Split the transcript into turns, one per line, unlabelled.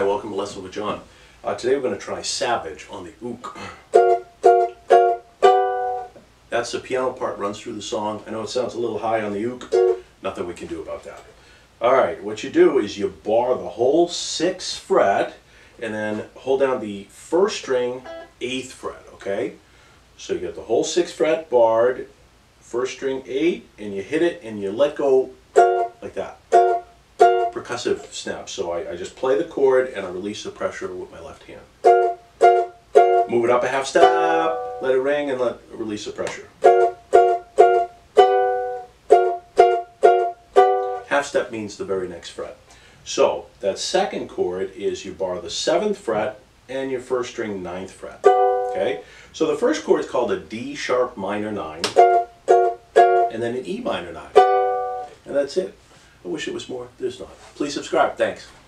Hi, welcome to Lesson with John. Today we're going to try Savage on the ook. That's the piano part, runs through the song. I know it sounds a little high on the ook. Nothing we can do about that. Alright, what you do is you bar the whole 6th fret and then hold down the first string 8th fret, okay? So you get the whole 6th fret barred, first string 8, and you hit it and you let go like that. Percussive snap. So I just play the chord and I release the pressure with my left hand. Move it up a half step, let it ring, and release the pressure. Half step means the very next fret. So that second chord is you bar the 7th fret and your first string 9th fret. Okay? So the first chord is called a D sharp minor 9 and then an E minor 9. And that's it. I wish it was more. There's not. Please subscribe. Thanks.